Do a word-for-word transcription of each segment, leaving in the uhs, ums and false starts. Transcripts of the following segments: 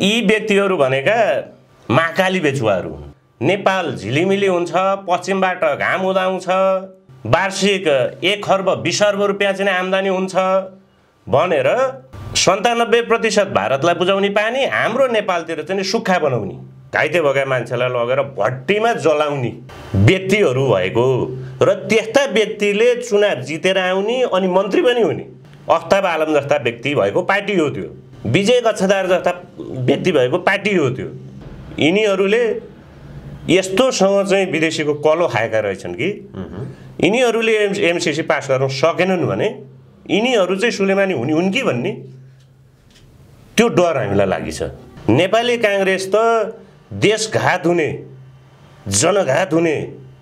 यी व्यक्तिहरू भनेका महाकाली बेचुवाहरू हुन्। नेपाल झिलिमिली हुन्छ, पश्चिमबाट घाम उदाउँछ, वार्षिक एक खर्ब बिस अर्ब रुपियाँ चाहिँ आम्दानी हुन्छ भनेर सन्तानब्बे प्रतिशत भारतलाई बुझाउने पानी हाम्रो नेपालतिर चाहिँ सुक्खा बनाउने, घाइते भएका मान्छेलाई लगेर भट्टीमा जलाउने व्यक्तिहरू भएको र त्यस्ता व्यक्तिले चुनाव जितेर आउने अनि मन्त्री पनि हुने अफ्ताब आलम जस्ता व्यक्ति भएको पार्टी हो त्यो। विजय कक्षदार जस्ता व्यक्ति भएको पार्टी हो त्यो। यिनीहरूले यस्तोसँग चाहिँ विदेशीको कलो खाएका रहेछन् कि यिनीहरूले एमसीसी पास गर्न सकेनन् भने यिनीहरू चाहिँ सुलेमानी हुने हुन् कि भन्ने त्यो डर हामीलाई लागि छ। नेपाली काङ्ग्रेस त देशघात हुने, जनघात हुने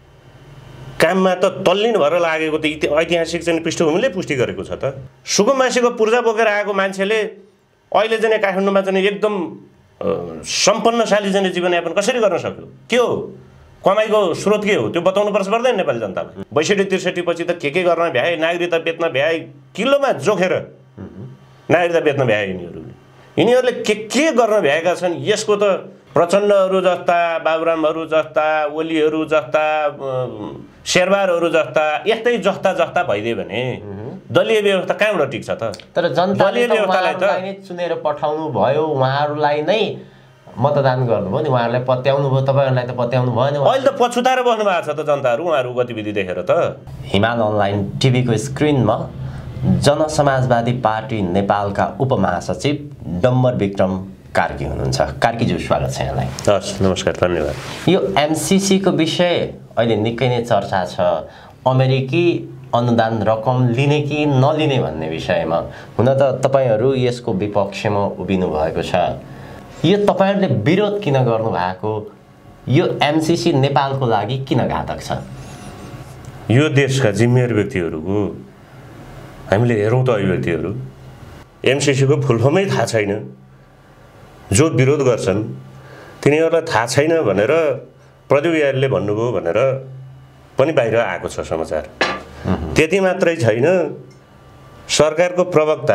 काममा त तल्लीन भएर लागेको त ऐतिहासिक चाहिँ पृष्ठभूमिले पुष्टि गरेको छ त। सुकुम्बासीको पूर्जा बोकेर आएको मान्छेले अहिले चाहिँ काठमाडौँमा चाहिँ एकदम सम्पन्नशाली चाहिँ जीवनयापन कसरी गर्न सक्यो? के हो कमाइको स्रोत? के हो त्यो बताउनु पर्छ पर्दैन नेपाली जनतालाई? बैसठी त्रिसठी पछि त के के गर्न भ्याए, नागरिकता बेच्न भ्याए, किलोमा जोखेर नागरिकता बेच्न भ्याए यिनीहरूले। यिनीहरूले के के गर्न भ्याएका छन् यसको त प्रचण्डहरू जस्ता, बाबुरामहरू जस्ता, ओलीहरू जस्ता, शेरबारहरू जस्ता यस्तै जस्ता जस्ता भइदियो भने दलीय व्यवस्था कहाँबाट टिक्छ त? तर जनताले त उहाँहरूलाई नै चुनेर पठाउनु भयो, उहाँहरूलाई नै मतदान गर्नुभयो नि, उहाँहरूलाई पत्याउनु भयो, तपाईँहरूलाई त पत्याउनु भएन। अहिले त पछुताएर बस्नु भएको छ त जनताहरू उहाँहरूको गतिविधि देखेर त। हिमाल अनलाइन टिभीको स्क्रिनमा जनसमाजवादी पार्टी नेपालका उपमहासचिव डम्बर विक्रम कार्की हुनुहुन्छ। कार्कीज्यू स्वागत छ यहाँलाई। हस् नमस्कार, धन्यवाद। यो एमसीसीको विषय अहिले निकै नै चर्चा छ। अमेरिकी अनुदान रकम लिने कि नलिने भन्ने विषयमा हुन त तपाईँहरू यसको विपक्षमा उभिनु भएको छ। यो तपाईँहरूले विरोध किन गर्नु भएको? यो एमसीसी नेपालको लागि किन घातक छ? यो देशका जिम्मेवार व्यक्तिहरूको हामीले हेरौँ त अभिव्यक्तिहरू एमसीसीको फुलफर्मै थाहा छैन, जो विरोध गर्छन् तिनीहरूलाई थाहा छैन भनेर प्रद्योगिकीहरूले भन्नुभयो भनेर पनि बाहिर आएको छ समाचार। त्यति मात्रै छैन, सरकारको प्रवक्ता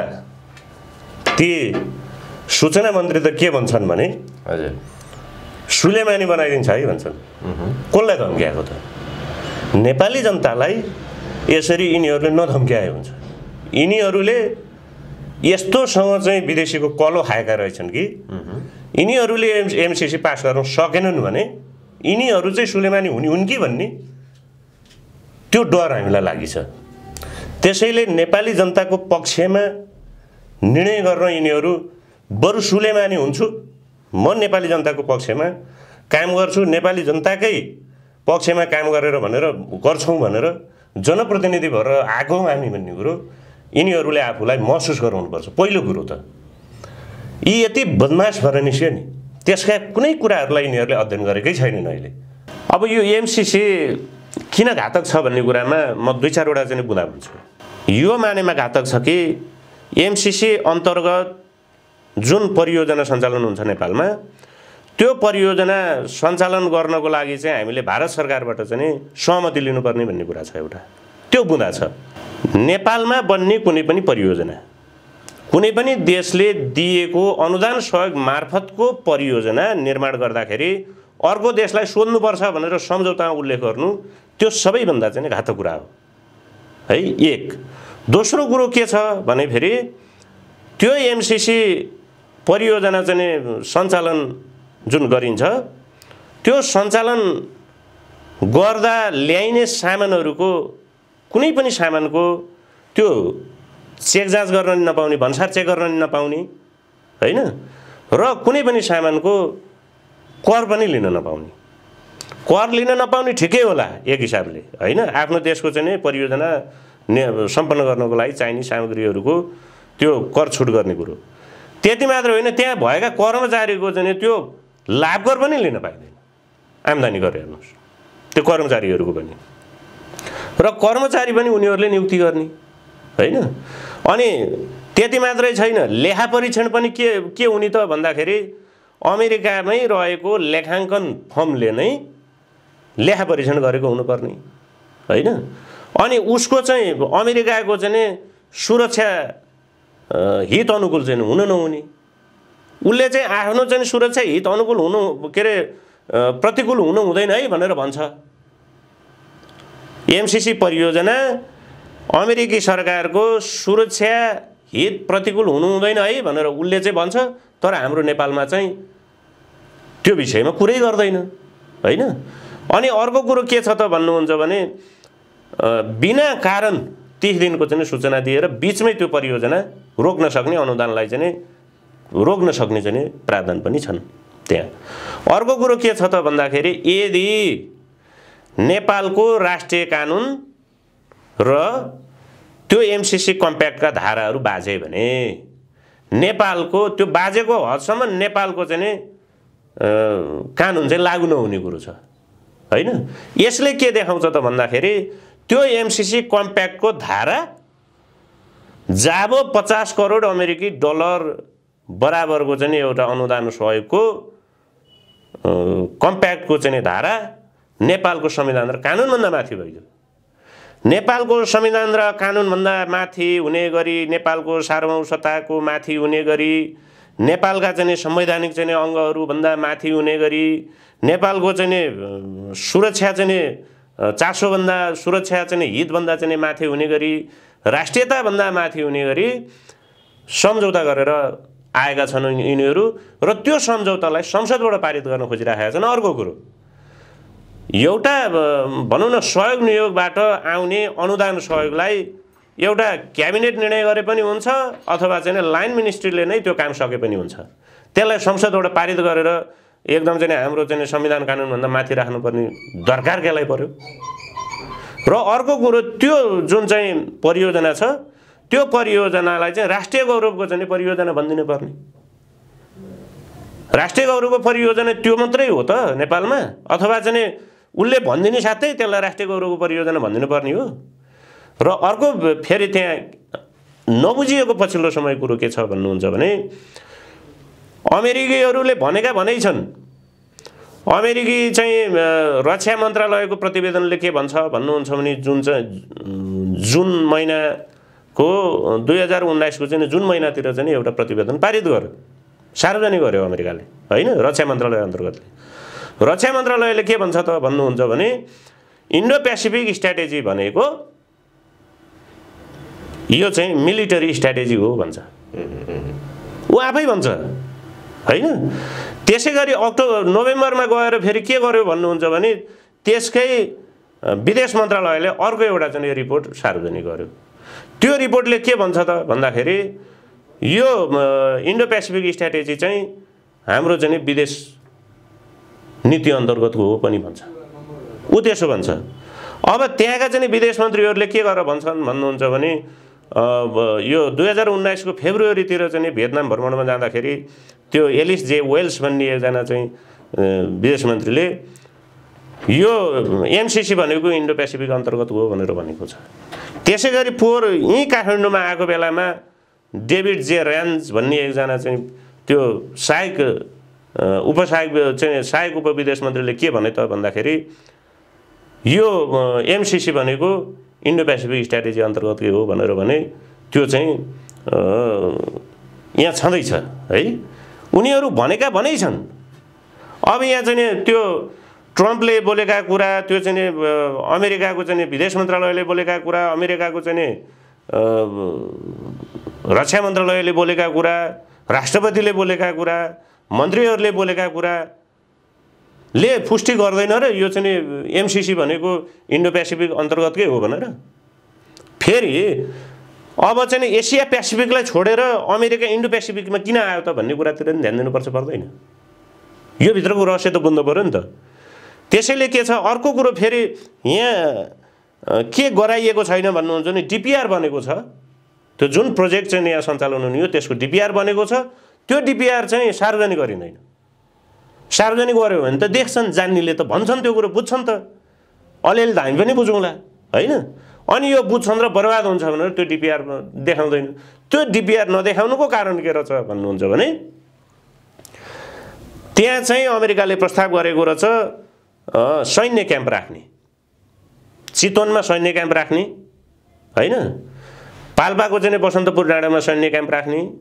ती सूचना मन्त्री त के भन्छन् भने हजुर सुलेमानी बनाइदिन्छ है भन्छन्। कसलाई धम्क्याएको त? नेपाली जनतालाई यसरी यिनीहरूले नधम्क्याए हुन्छ। यिनीहरूले यस्तोसँग चाहिँ विदेशीको कलो खाएका रहेछन् कि यिनीहरूले एमसीसी पास गर्न सकेनन् भने यिनीहरू चाहिँ सुलेमानी हुने हुन् कि भन्ने त्यो डर हामीलाई लागि छ। त्यसैले नेपाली जनताको पक्षमा निर्णय गर्न यिनीहरू बरु सुलेमानी हुन्छु, म नेपाली जनताको पक्षमा काम गर्छु, नेपाली जनताकै पक्षमा काम गरेर भनेर गर्छौँ भनेर जनप्रतिनिधि भएर आएको हामी भन्ने कुरो यिनीहरूले आफूलाई महसुस गराउनुपर्छ। पहिलो कुरो त यी यति बदमास भएर निस्क्यो नि, त्यसका कुनै कुराहरूलाई यिनीहरूले अध्ययन गरेकै छैनन् अहिले। अब यो एमसीसी किन घातक छ भन्ने कुरामा म दुई चारवटा चाहिँ बुँदा भन्छु। यो मानेमा घातक छ कि एमसीसी अन्तर्गत जुन परियोजना सञ्चालन हुन्छ नेपालमा, त्यो परियोजना सञ्चालन गर्नको लागि चाहिँ हामीले भारत सरकारबाट चाहिँ सहमति लिनुपर्ने भन्ने कुरा छ एउटा। त्यो बुँदा छ। नेपालमा बन्ने कुनै पनि परियोजना, कुनै पनि देशले दिएको अनुदान सहयोग मार्फतको परियोजना निर्माण गर्दाखेरि अर्को देशलाई सोध्नुपर्छ भनेर सम्झौतामा उल्लेख गर्नु त्यो सबैभन्दा चाहिँ घातक कुरा हो है। एक दोस्रो कुरो के छ भने फेरि त्यो एमसीसी परियोजना चाहिँ सञ्चालन जुन गरिन्छ त्यो सञ्चालन गर्दा ल्याइने सामानहरूको कुनै पनि सामानको त्यो चेक जाँच गर्न नपाउने, भन्सार चेक गर्न नपाउने हैन, र कुनै पनि सामानको कर पनि लिन नपाउने। कर लिन नपाउने ठिकै होला एक हिसाबले हैन, आफ्नो देशको चाहिँ परियोजना सम्पन्न गर्नको लागि चाहिने सामग्रीहरूको त्यो कर छुट गर्ने कुरो। त्यति मात्र होइन, त्यहाँ भएका कर्मचारीको चाहिँ त्यो लाभ कर पनि लिन पाइँदैन। आम्दानी गरेर हेर्नुहोस् त्यो कर्मचारीहरूको पनि, र कर्मचारी पनि उनीहरूले नियुक्ति गर्ने हैन। अनि त्यति मात्रै छैन, लेखा परीक्षण पनि के के हुने त भन्दाखेरि अमेरिकामै रहेको लेखाङ्कन फर्मले नै लेखा परीक्षण गरेको हुनुपर्ने हैन। अनि उसको चाहिँ अमेरिकाको चाहिँ सुरक्षा हित अनुकूल चाहिँ हुन नहुने, उसले चाहिँ आफ्नो चाहिँ सुरक्षा हित अनुकूल हुनु के अरे प्रतिकूल हुनु हुँदैन है भनेर भन्छ। एमसिसी परियोजना अमेरिकी सरकारको सुरक्षा हित प्रतिकूल हुनु हुँदैन है भनेर उसले चाहिँ भन्छ, तर हाम्रो नेपालमा चाहिँ त्यो विषयमा कुरै गर्दैन हैन। अनि अर्को कुरो के छ त भन्नुहुन्छ भने बिना कारण तीस दिनको चाहिँ सूचना दिएर बीचमै त्यो परियोजना रोक्न सक्ने, अनुदानलाई चाहिँ रोक्न सक्ने चाहिँ प्रावधान पनि छन् त्यहाँ। अर्को कुरो के छ त भन्दाखेरि यदि नेपालको राष्ट्रिय कानुन र त्यो एमसिसी कम्प्याक्टका धाराहरू बाजे भने नेपालको त्यो बाजेको हदसम्म नेपालको चाहिँ कानुन चाहिँ लागू नहुने कुरो छ हैन। यसले के देखाउँछ त भन्दाखेरि त्यो एमसिसी कम्प्याक्टको धारा जब पचास करोड अमेरिकी डलर बराबरको चाहिँ एउटा अनुदान सहयोगको कम्प्याक्टको चाहिँ धारा नेपालको संविधान र कानुनभन्दा माथि भइदियो। नेपालको संविधान र कानुनभन्दा माथि हुने गरी, नेपालको सार्वभौम सत्ताको माथि हुने गरी, नेपालका चाहिँ संवैधानिक चाहिँ अङ्गहरूभन्दा माथि हुने गरी, नेपालको चाहिँ सुरक्षा चाहिँ चासोभन्दा, सुरक्षा चाहिँ हितभन्दा चाहिँ माथि हुने गरी, राष्ट्रियताभन्दा माथि हुने गरी सम्झौता गरेर आएका छन् यिनीहरू र त्यो सम्झौतालाई संसदबाट पारित गर्न खोजिरहेका छन्। अर्को कुरो एउटा भनौँ न सहयोग नियोगबाट आउने अनुदान सहयोगलाई एउटा क्याबिनेट निर्णय गरे पनि हुन्छ अथवा चाहिँ लाइन मिनिस्ट्रीले नै त्यो काम सके पनि हुन्छ। त्यसलाई संसदबाट पारित गरेर एकदम चाहिँ हाम्रो चाहिँ संविधान कानुनभन्दा माथि राख्नुपर्ने दरकार केलाई पर्यो। र अर्को कुरो त्यो जुन चाहिँ परियोजना छ त्यो परियोजनालाई चाहिँ राष्ट्रिय गौरवको चाहिँ परियोजना भनिदिनु पर्ने। राष्ट्रिय गौरवको परियोजना त्यो मात्रै हो त नेपालमा, अथवा चाहिँ उसले भनिदिने साथै त्यसलाई राष्ट्रिय गौरवको परियोजना भनिदिनु पर्ने हो। र अर्को फेरि त्यहाँ नबुझिएको पछिल्लो समय कुरो के छ भन्नुहुन्छ भने अमेरिकीहरूले भनेका भनै छन्। अमेरिकी चाहिँ रक्षा मन्त्रालयको प्रतिवेदनले के भन्छ भन्नुहुन्छ भने जुन चाहिँ जुन महिनाको दुई हजार उन्नाइसको चाहिँ जुन महिनातिर चाहिँ एउटा प्रतिवेदन पारित गर्यो, सार्वजनिक गर्यो अमेरिकाले हैन, रक्षा मन्त्रालय अन्तर्गतले। रक्षा मन्त्रालयले के भन्छ त भन्नुहुन्छ भने इन्डो पेसिफिक स्ट्राटेजी भनेको यो चाहिँ मिलिटरी स्ट्राटेजी हो भन्छ। ऊ आफै भन्छ हैन। त्यसै गरी अक्टोबर नोभेम्बरमा गएर फेरि के गर्यो भन्नुहुन्छ भने त्यसकै विदेश मन्त्रालयले अर्को एउटा चाहिँ रिपोर्ट सार्वजनिक गर्यो। त्यो रिपोर्टले के भन्छ त भन्दाखेरि यो इन्डो पेसिफिक स्ट्राटेजी चाहिँ हाम्रो चाहिँ विदेश नीति अन्तर्गतको हो पनि भन्छ। ऊ त्यसो भन्छ। अब त्यहाँका चाहिँ विदेश मन्त्रीहरूले के गरेर भन्छन् भन्नुहुन्छ भने यो दुई हजार उन्नाइसको फेब्रुअरीतिर चाहिँ भियतनाम भ्रमणमा जाँदाखेरि त्यो एलिस जे वेल्स भन्ने एकजना चाहिँ विदेश मन्त्रीले यो एमसिसी भनेको इन्डो पेसिफिक अन्तर्गत हो भनेर भनेको छ। त्यसै गरी पोहोर यहीँ काठमाडौँमा आएको बेलामा डेभिड जे ऱ्यान्ज भन्ने एकजना चाहिँ त्यो सहायक उपसहायक चाहिँ सहायक उपविदेश मन्त्रीले के भने त भन्दाखेरि यो एमसिसी भनेको इन्डो पेसिफिक स्ट्राटेजी अन्तर्गतकै हो भनेर भने त्यो चाहिँ यहाँ छँदैछ है। उनीहरू भनेका भनै छन्। अब यहाँ चाहिँ त्यो ट्रम्पले बोलेका कुरा, त्यो चाहिँ अमेरिकाको चाहिँ विदेश मन्त्रालयले बोलेका कुरा, अमेरिकाको चाहिँ रक्षा मन्त्रालयले बोलेका कुरा, राष्ट्रपतिले बोलेका कुरा, मन्त्रीहरूले बोलेका कुरा ले पुष्टि गर्दैन र यो चाहिँ एमसिसी भनेको इन्डो पेसिफिक अन्तर्गतकै हो भनेर। फेरि अब चाहिँ एसिया पेसिफिकलाई छोडेर अमेरिका इन्डो पेसिफिकमा किन आयो त भन्ने कुरातिर पनि ध्यान दिनुपर्छ पर्दैन? यो भित्रको रहस्य त बुझ्नु पर्यो नि त। त्यसैले के छ अर्को कुरो फेरि यहाँ के गराइएको छैन भन्नुहुन्छ भने डिपिआर बनेको छ। त्यो जुन प्रोजेक्ट चाहिँ यहाँ सञ्चालन हुने हो त्यसको डिपिआर बनेको छ। त्यो डिपिआर चाहिँ सार्वजनिक गरिँदैन। सार्वजनिक गर्यो भने त देख्छन्, जान्नेले त भन्छन्, त्यो कुरो बुझ्छन् त, अलिअलि त हामी पनि बुझौँला हैन। अनि यो बुझ्छन् र बर्बाद हुन्छ भनेर त्यो डिपिआर देखाउँदैन। त्यो डिपिआर नदेखाउनुको कारण के रहेछ भन्नुहुन्छ भने त्यहाँ चाहिँ अमेरिकाले प्रस्ताव गरेको रहेछ सैन्य क्याम्प राख्ने, चितवनमा सैन्य क्याम्प राख्ने हैन, पाल्पाको चाहिँ बसन्तपुर डाँडामा सैन्य क्याम्प राख्ने,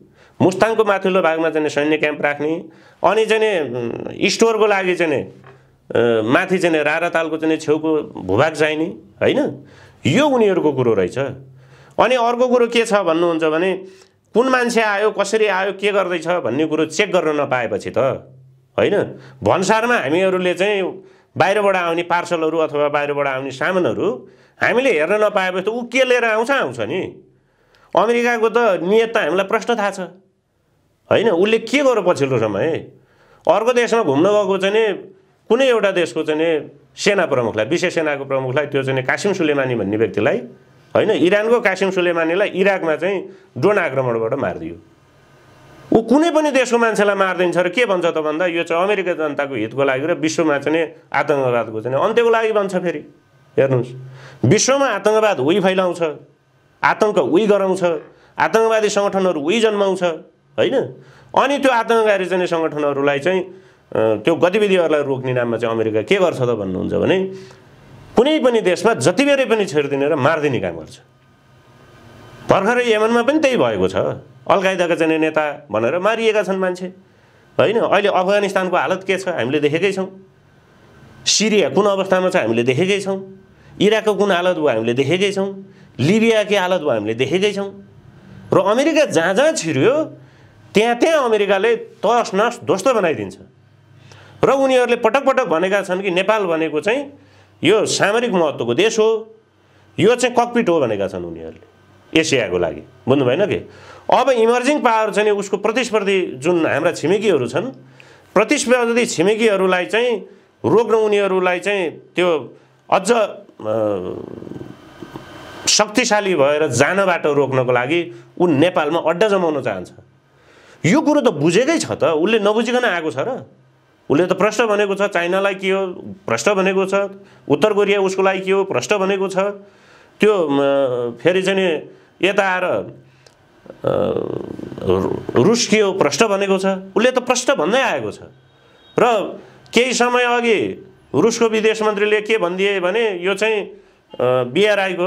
मुस्ताङको माथिल्लो भागमा चाहिँ सैन्य क्याम्प राख्ने, अनि चाहिँ स्टोरको लागि चाहिँ माथि चाहिँ रारातालको चाहिँ छेउको भूभाग चाहिने होइन, यो उनीहरूको कुरो रहेछ। अनि अर्को कुरो के छ भन्नुहुन्छ भने कुन मान्छे आयो, कसरी आयो, के गर्दैछ भन्ने कुरो चेक गर्न नपाएपछि त होइन, भन्सारमा हामीहरूले चाहिँ बाहिरबाट आउने पार्सलहरू अथवा बाहिरबाट आउने सामानहरू हामीले हेर्न नपाएपछि त ऊ के लिएर आउँछ आउँछ नि। अमेरिकाको त नियत त हामीलाई प्रश्न थाहा छ होइन, उसले के गर्यो पछिल्लो समय अर्को देशमा घुम्न गएको चाहिँ कुनै एउटा देशको चाहिँ सेना प्रमुखलाई, विशेष सेनाको प्रमुखलाई, त्यो चाहिँ कासिम सुलेमानी भन्ने व्यक्तिलाई होइन, इरानको कासिम सुलेमानीलाई इराकमा चाहिँ ड्रोन आक्रमणबाट मारिदियो। ऊ कुनै पनि देशको मान्छेलाई मारिदिन्छ र के भन्छ त भन्दा यो चाहिँ अमेरिका जनताको हितको लागि र विश्वमा चाहिँ आतङ्कवादको चाहिँ अन्त्यको लागि भन्छ। फेरि हेर्नुहोस्, विश्वमा आतङ्कवाद उही फैलाउँछ, आतङ्क उही गराउँछ, आतङ्कवादी सङ्गठनहरू उही जन्माउँछ होइन। अनि त्यो आतङ्कवादी चाहिँ सङ्गठनहरूलाई चाहिँ त्यो गतिविधिहरूलाई रोक्ने नाममा चाहिँ अमेरिका के गर्छ त भन्नुहुन्छ भने कुनै पनि देशमा जतिबेरै पनि छेडिदिने र मारिदिने काम गर्छ। भर्खरै यमनमा पनि त्यही भएको छ, अल-कायदाका चाहिँ नेता भनेर मारिएका छन् मान्छे होइन। अहिले अफगानिस्तानको हालत के छ हामीले देखेकै छौँ, सिरिया कुन अवस्थामा छ हामीले देखेकै छौँ, इराकको कुन हालत भयो हामीले देखेकै छौँ, लिबियाको हालत भयो हामीले देखेकै छौँ। र अमेरिका जहाँ जहाँ छिर्यो त्यहाँ त्यहाँ अमेरिकाले तस नस ध्वस्त बनाइदिन्छ। र उनीहरूले पटक पटक भनेका छन् कि नेपाल भनेको चाहिँ यो सामरिक महत्त्वको देश हो, यो चाहिँ ककपिट हो भनेका छन् उनीहरूले एसियाको लागि, बुझ्नु भएन के। अब इमर्जिङ पावर चाहिँ उसको प्रतिस्पर्धी जुन हाम्रा छिमेकीहरू छन्, प्रतिस्पर्धी छिमेकीहरूलाई चाहिँ रोक्न, उनीहरूलाई चाहिँ त्यो अझ शक्तिशाली भएर जानबाट रोक्नको लागि ऊ नेपालमा अड्डा जमाउन चाहन्छ। यो कुरो त बुझेकै छ त, उसले नबुझिकन आएको छ र। उसले त प्रश्न भनेको छ चाइनालाई के हो, प्रश्न भनेको छ उत्तर कोरिया उसको लागि के हो, प्रश्न भनेको छ त्यो फेरि चाहिँ यता आएर रुस के हो प्रश्न भनेको छ। उसले त प्रश्न भन्दै आएको छ। र केही समय अघि रुसको विदेश मन्त्रीले के भनिदिए भने यो चाहिँ बिआरआईको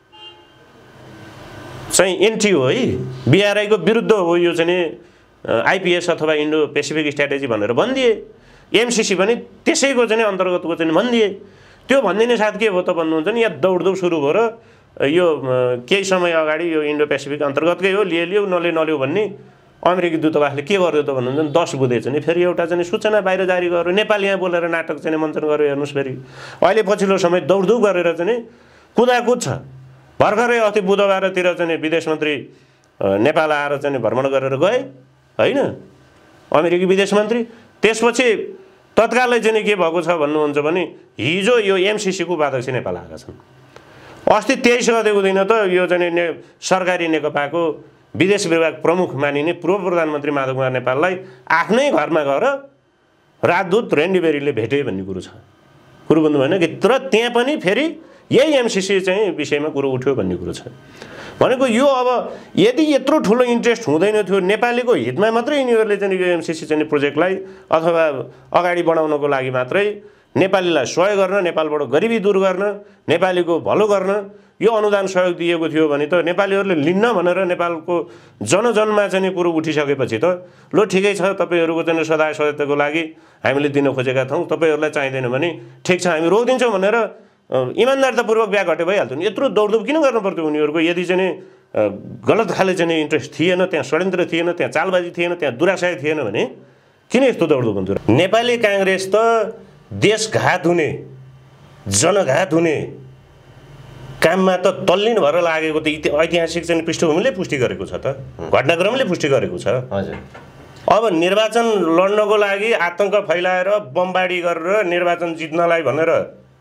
चाहिँ एन्ट्री हो है, बिआरआईको विरुद्ध हो यो चाहिँ आइपिएस अथवा इन्डो पेसिफिक स्ट्राटेजी भनेर भनिदिए। एमसिसी पनि त्यसैको चाहिँ अन्तर्गतको चाहिँ भनिदिए। त्यो भनिदिने साथ के भयो त भन्नुहुन्छ नि, यहाँ दौडदौड सुरु भयो र यो केही समय अगाडि यो इन्डो पेसिफिक अन्तर्गतकै हो, लिए लियो नले नलियो भन्ने अमेरिकी दूतावासले के गर्यो त भन्नुहुन्छ दस बुधे चाहिँ फेरि एउटा चाहिँ सूचना बाहिर जारी गर्यो, नेपाल यहाँ बोलेर नाटक चाहिँ मञ्चन गर्यो। हेर्नुहोस् फेरि अहिले पछिल्लो समय दौडदौड गरेर चाहिँ कुदाकुद छ। भर्खरै अस्ति बुधबारतिर चाहिँ विदेश मन्त्री नेपाल आएर चाहिँ भ्रमण गरेर गए होइन, अमेरिकी विदेश मन्त्री। त्यसपछि तत्कालै चाहिँ के भएको छ भन्नुहुन्छ भने हिजो यो एमसिसीको उपाध्यक्ष नेपाल आएका छन्। अस्ति तेइस गतेको दिन त यो चाहिँ ने सरकारी नेकपाको विदेश विभाग प्रमुख मानिने पूर्व प्रधानमन्त्री माधव कुमार नेपाललाई आफ्नै घरमा गएर राजदूत रेन्डीबेरीले भेटे भन्ने कुरो छ। कुरो बुझ्नु भएन कि, तर त्यहाँ पनि फेरि यही एमसिसी चाहिँ विषयमा कुरो उठ्यो भन्ने कुरो छ। भनेको यो अब यदि यत्रो ठुलो इन्ट्रेस्ट हुँदैन थियो नेपालीको हितमा मात्रै यिनीहरूले चाहिँ यो एमसिसी चाहिँ प्रोजेक्टलाई अथवा अगाडि बढाउनको लागि मात्रै नेपालीलाई सहयोग गर्न, नेपालबाट गरिबी दूर गर्न, नेपालीको भलो गर्न यो अनुदान सहयोग दिएको थियो भने त नेपालीहरूले लिन्न भनेर नेपालको जनजनमा चाहिँ कुरो उठिसकेपछि त लो ठिकै छ, तपाईँहरूको चाहिँ सदा सधैँको लागि हामीले दिन खोजेका छौँ, तपाईँहरूलाई चाहिँदैन भने ठिक छ हामी रोकिदिन्छौँ भनेर इमान्दारितापूर्वक बिहा घटे भइहाल्थ्यो नि। यत्रो दौडदौड किन गर्नु पर्थ्यो उनीहरूको? यदि चाहिँ गलत खाले चाहिँ इन्ट्रेस्ट थिएन, त्यहाँ षड्यन्त्र थिएन, त्यहाँ चालबाजी थिएन, त्यहाँ दुराशय थिएन भने किन यस्तो दौडदौड हुन्थ्यो? नेपाली काङ्ग्रेस त देशघात हुने, जनघात हुने काममा त तल्लीन भएर लागेको त ऐतिहासिक चाहिँ पृष्ठभूमिले पुष्टि गरेको छ, त घटनाक्रमले पुष्टि गरेको छ। हजुर, अब निर्वाचन लड्नको लागि आतङ्क फैलाएर बमबाडी गरेर निर्वाचन जित्नलाई भनेर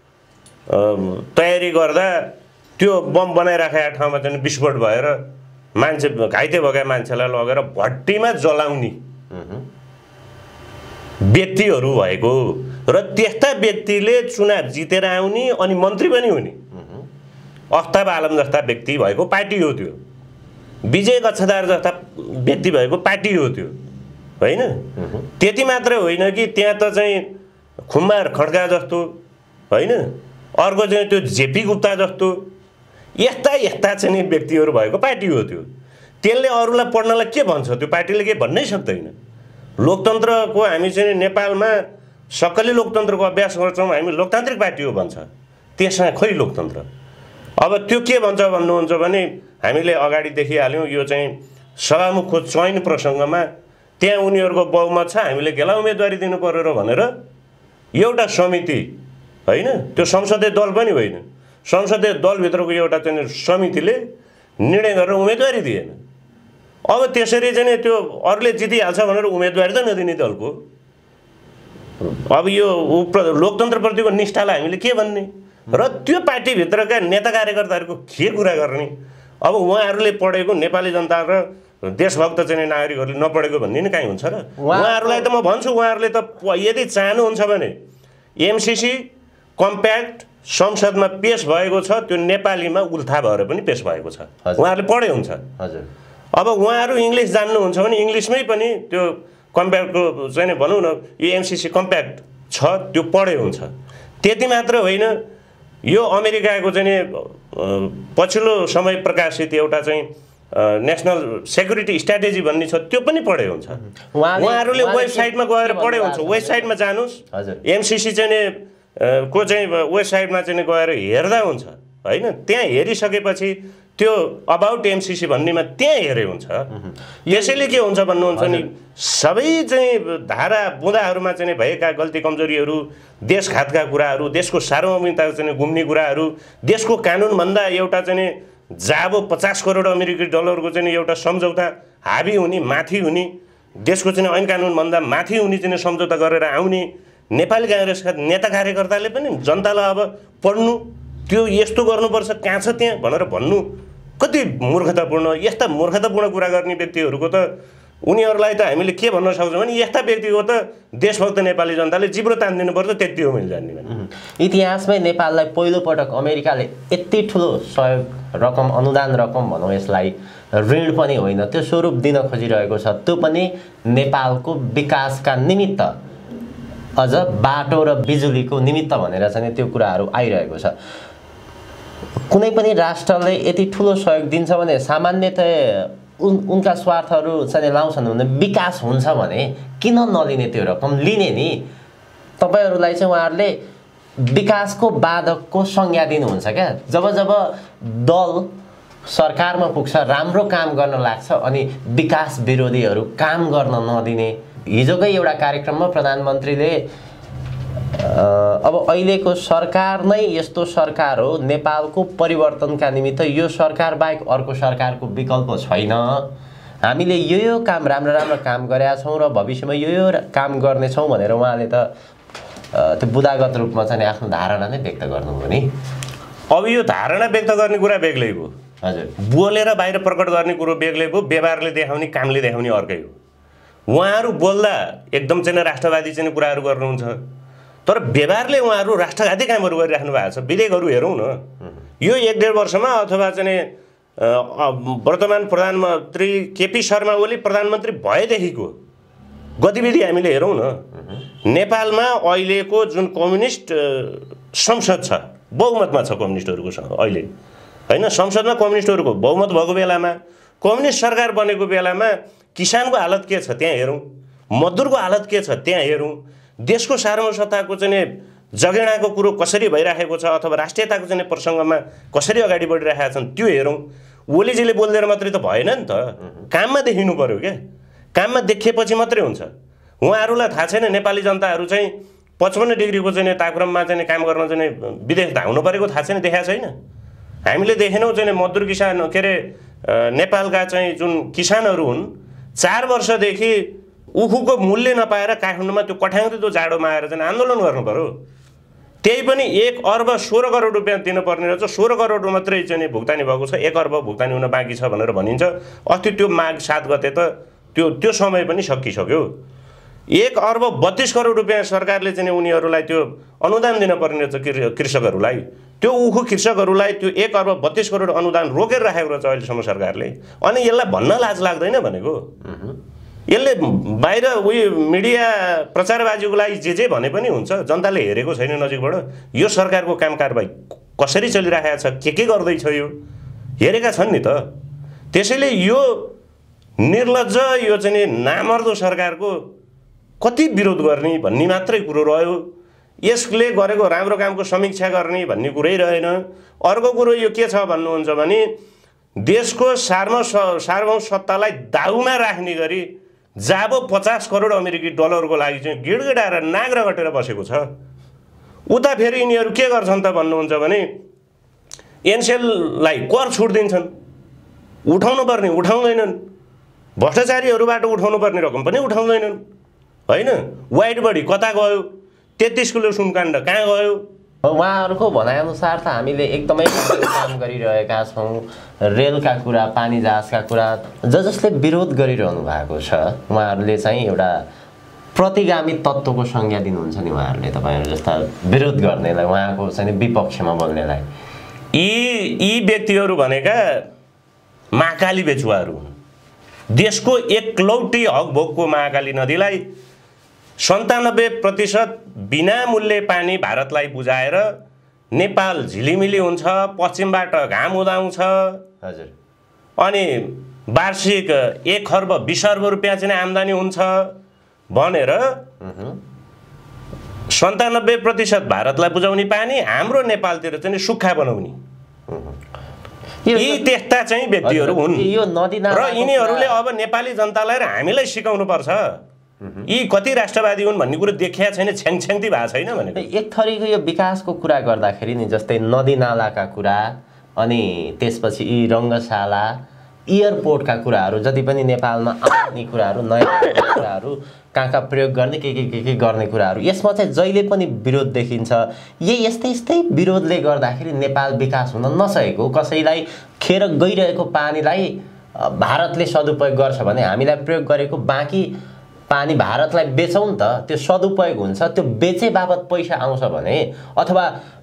तयारी गर्दा त्यो बम बनाइराखेका ठाउँमा चाहिँ विस्फोट भएर मान्छे घाइते भएका मान्छेलाई लगेर भट्टीमा जलाउने व्यक्तिहरू भएको र त्यस्ता व्यक्तिले चुनाव जितेर आउने अनि मन्त्री पनि हुने अफ्ताब आलम जस्ता व्यक्ति भएको पार्टी हो त्यो, विजय कक्षदार जस्ता व्यक्ति भएको पार्टी हो त्यो होइन। त्यति मात्रै होइन कि त्यहाँ त चाहिँ खुम्बार खड्का जस्तो होइन, अर्को चाहिँ त्यो जेपी गुप्ता जस्तो यस्ता यस्ता चाहिँ व्यक्तिहरू भएको पार्टी हो त्यो। त्यसले अरूलाई पढ्नलाई के भन्छ त्यो पार्टीले के भन्नै सक्दैन लोकतन्त्रको हामी चाहिँ नेपालमा सक्कली लोकतन्त्रको अभ्यास गर्छौँ हामी लोकतान्त्रिक पार्टी हो भन्छ त्यसमा खोइ लोकतन्त्र अब त्यो के भन्छ भन्नुहुन्छ भने हामीले अगाडि देखिहाल्यौँ यो चाहिँ सभामुखको चयन प्रसङ्गमा त्यहाँ उनीहरूको बहुमत छ हामीले गेला उम्मेदवारी दिनु पर्यो र भनेर एउटा समिति होइन त्यो संसदीय दल पनि होइन संसदीय दलभित्रको एउटा चाहिँ समितिले निर्णय गरेर उम्मेदवारी दिएन अब त्यसरी चाहिँ त्यो अरूले जितिहाल्छ भनेर उम्मेदवारी त नदिने दलको अब यो लोकतन्त्रप्रतिको निष्ठालाई हामीले के भन्ने र त्यो पार्टीभित्रका नेता कार्यकर्ताहरूको के कुरा गर्ने अब उहाँहरूले पढेको नेपाली जनता र देशभक्त चाहिँ नागरिकहरूले नपढेको भन्ने नि कहीँ हुन्छ र उहाँहरूलाई त म भन्छु उहाँहरूले त यदि चाहनुहुन्छ भने एमसिसी कम्प्याक्ट संसदमा पेश भएको छ त्यो नेपालीमा उल्था भएर पनि पेश भएको छ उहाँहरूले पढे हुन्छ हजुर अब उहाँहरू इङ्ग्लिस जान्नुहुन्छ भने इङ्ग्लिसमै पनि त्यो कम्प्याक्टको चाहिँ भनौँ न यो एमसिसी कम्प्याक्ट छ त्यो पढे हुन्छ त्यति मात्र होइन यो अमेरिकाको चाहिँ पछिल्लो समय प्रकाशित एउटा चाहिँ नेसनल सेक्युरिटी स्ट्राटेजी भन्ने छ त्यो पनि पढे हुन्छ उहाँहरूले वेबसाइटमा गएर पढे हुन्छ वेबसाइटमा जानुहोस् एमसिसी चाहिँ को चाहिँ वेबसाइटमा चाहिँ गएर हेर्दा हुन्छ होइन त्यहाँ हेरिसकेपछि त्यो अबाउट एमसिसी भन्नेमा त्यहाँ हेरे हुन्छ यसैले के हुन्छ भन्नुहुन्छ नि सबै चाहिँ धारा बुँदाहरूमा चाहिँ भएका गल्ती कमजोरीहरू देशघातका कुराहरू देशको सार्वभौमिकता चाहिँ घुम्ने कुराहरू देशको कानुनभन्दा एउटा चाहिँ जाबो पचास करोड अमेरिकी डलरको चाहिँ एउटा सम्झौता हाबी हुने माथि हुने देशको चाहिँ ऐन कानुनभन्दा माथि हुने चाहिँ सम्झौता गरेर आउने नेपाली काङ्ग्रेसका नेता कार्यकर्ताले पनि जनतालाई अब पढ्नु त्यो यस्तो गर्नुपर्छ कहाँ छ त्यहाँ भनेर भन्नु कति मूर्खतापूर्ण यस्ता मूर्खतापूर्ण कुरा गर्ने व्यक्तिहरूको त उनीहरूलाई त हामीले के भन्न सक्छौँ भने यस्ता व्यक्तिको त देशभक्त नेपाली जनताले जिब्रो तान्दिनुपर्छ त्यति हो मैले जान्ने भने इतिहासमै नेपाललाई पहिलोपटक अमेरिकाले यति ठुलो सहयोग रकम अनुदान रकम भनौँ यसलाई ऋण पनि होइन त्यो स्वरूप दिन खोजिरहेको छ त्यो पनि नेपालको विकासका निमित्त अझ बाटो र बिजुलीको निमित्त भनेर चाहिँ त्यो कुराहरू आइरहेको छ कुनै पनि राष्ट्रले यति ठुलो सहयोग दिन्छ भने सामान्यतः उन उनका स्वार्थहरू चाहिँ लाउँछन् भने विकास हुन्छ भने किन नलिने त्यो रकम लिने नि तपाईहरूलाई चाहिँ उहाँहरूले विकासको बाधकको संज्ञा दिनुहुन्छ क्या जब जब दल सरकारमा पुग्छ राम्रो काम गर्न लाग्छ अनि विकास विरोधीहरू काम गर्न नदिने हिजोकै एउटा कार्यक्रममा प्रधानमन्त्रीले अब अहिलेको सरकार नै यस्तो सरकार हो नेपालको परिवर्तनका निमित्त यो सरकार बाहेक अर्को सरकारको विकल्प छैन हामीले यो यो काम राम्रो राम्रो काम गरेका छौँ र भविष्यमा यो यो काम गर्नेछौँ भनेर उहाँले त त्यो बुदागत रूपमा चाहिँ आफ्नो धारणा नै व्यक्त गर्नुभयो नि अब यो धारणा व्यक्त गर्ने कुरा बेग्लै हो हजुर बोलेर बाहिर प्रकट गर्ने कुरो बेग्लै हो व्यवहारले देखाउने कामले देखाउने अर्कै हो उहाँहरू बोल्दा एकदम चाहिँ राष्ट्रवादी चाहिँ कुराहरू गर्नुहुन्छ तर व्यवहारले उहाँहरू राष्ट्रघाती कामहरू गरिराख्नु भएको छ विधेयकहरू हेरौँ न यो एक डेढ वर्षमा अथवा चाहिँ वर्तमान प्रधानमन्त्री केपी शर्मा ओली प्रधानमन्त्री भएदेखिको गतिविधि हामीले हेरौँ न नेपालमा अहिलेको जुन कम्युनिस्ट संसद छ बहुमतमा छ कम्युनिस्टहरूको अहिले होइन संसदमा कम्युनिस्टहरूको बहुमत भएको बेलामा कम्युनिस्ट सरकार बनेको बेलामा किसानको हालत के छ त्यहाँ हेरौँ मजदुरको हालत के छ त्यहाँ हेरौँ देशको सार्वभौमिकताको चाहिँ जगेडाको कुरो कसरी भइरहेको छ अथवा राष्ट्रियताको चाहिँ प्रसङ्गमा कसरी अगाडि बढिरहेका छन् त्यो हेरौँ ओलीजीले बोलिदिएर मात्रै त भएन नि त काममा देखिनु पर्यो क्या काममा देखिएपछि मात्रै हुन्छ उहाँहरूलाई थाहा छैन नेपाली जनताहरू चाहिँ पचपन्न डिग्रीको चाहिँ तापक्रममा चाहिँ काम गर्न चाहिँ विदेश धाउनु परेको थाहा छैन देखाएको छैन हामीले देखेनौँ चाहिँ मजदुर किसान के अरे नेपालका चाहिँ जुन किसानहरू हुन् चार वर्षदेखि उखुको मूल्य नपाएर काठमाडौँमा त्यो कठ्याङ्ग्रो त्यो जाडोमा आएर चाहिँ आन्दोलन गर्नु पर्यो त्यही पनि एक अर्ब सोह्र करोड रुपियाँ दिनुपर्ने रहेछ सोह्र करोड मात्रै चाहिँ भुक्तानी भएको छ एक अर्ब भुक्तानी हुन बाँकी छ भनेर भनिन्छ अस्ति त्यो माघ सात गते त त्यो त्यो समय पनि सकिसक्यो एक अर्ब बत्तीस करोड रुपियाँ सरकारले चाहिँ उनीहरूलाई त्यो अनुदान दिनुपर्ने रहेछ कृषकहरूलाई त्यो उखु कृषकहरूलाई त्यो एक अर्ब बत्तीस करोड अनुदान रोकेर राखेको रहेछ अहिलेसम्म सरकारले अनि यसलाई भन्न लाज लाग्दैन भनेको यसले बाहिर उयो मिडिया प्रचारबाजीको लागि जे जे भने पनि हुन्छ जनताले हेरेको छैन नजिकबाट यो सरकारको काम कारबाही कसरी चलिरहेको छ के के गर्दैछ यो हेरेका छन् नि त त्यसैले यो निर्लज्ज यो चाहिँ नामर्दो सरकारको कति विरोध गर्ने भन्ने मात्रै कुरो रह्यो। यसले गरेको राम्रो कामको समीक्षा गर्ने भन्ने कुरै रहेन। अर्को कुरो यो के छ भन्नुहुन्छ भने देशको सार्वभौम सार्वभौम सत्तालाई दाउमा राख्ने गरी जाबो पचास करोड अमेरिकी डलरको लागि चाहिँ गिडगिडाएर नाग रगटेर बसेको छ। उता फेरि यिनीहरू के गर्छन् त भन्नुहुन्छ भने एनसेललाई कर छुट दिन्छन्, उठाउनु पर्ने उठाउँदैनन्, भ्रष्टाचारीहरूबाट उठाउनु पर्ने रकम पनि उठाउँदैनन् होइन। वाइड बडी कता गयो, तेत्तिस किलो सुनकाण्ड कहाँ गयो। उहाँहरूको भनाइअनुसार त हामीले एकदमै काम गरिरहेका छौँ। रेलका कुरा, पानी जहाजका कुरा ज जसले विरोध गरिरहनु भएको छ उहाँहरूले चाहिँ एउटा प्रतिगामी तत्त्वको संज्ञा दिनुहुन्छ नि उहाँहरूले, तपाईँहरू जस्ता विरोध गर्नेलाई, उहाँको चाहिँ विपक्षमा बोल्नेलाई। यी यी व्यक्तिहरू भनेका महाकाली बेचुवाहरू हुन्। देशको एकलौटी हकभोगको महाकाली नदीलाई सन्तानब्बे प्रतिशत बिनामूल्य पानी भारतलाई बुझाएर नेपाल झिलिमिली हुन्छ, पश्चिमबाट घाम उदाउँछ हजुर, अनि वार्षिक एक खर्ब बिस अर्ब रुपियाँ चाहिँ आम्दानी हुन्छ भनेर सन्तानब्बे प्रतिशत भारतलाई बुझाउने पानी हाम्रो नेपालतिर चाहिँ सुक्खा बनाउने यी त्यस्ता चाहिँ व्यक्तिहरू हुन्। र यिनीहरूले अब नेपाली जनतालाई र हामीलाई सिकाउनु पर्छ यी कति राष्ट्रवादी हुन् भन्ने कुरो देखिया छैन, छ्याङछ्याङती भएको छैन भनेको। एक थरीको यो विकासको कुरा गर्दाखेरि नि जस्तै नदी नालाका कुरा, अनि त्यसपछि यी रङ्गशाला, एयरपोर्टका कुराहरू, जति पनि नेपालमा आउने कुराहरू, नयाँ कुराहरू, कहाँ कहाँ प्रयोग गर्ने, के के के के गर्ने कुराहरू, यसमा चाहिँ जहिले पनि विरोध देखिन्छ। यही यस्तै यस्तै विरोधले गर्दाखेरि नेपाल विकास हुन नसकेको, कसैलाई खेर गइरहेको पानीलाई भारतले सदुपयोग गर्छ भने हामीलाई प्रयोग गरेको बाँकी पानी भारतलाई बेचौँ नि त, त्यो सदुपयोग हुन्छ, त्यो बेचे बाबत पैसा आउँछ भने, अथवा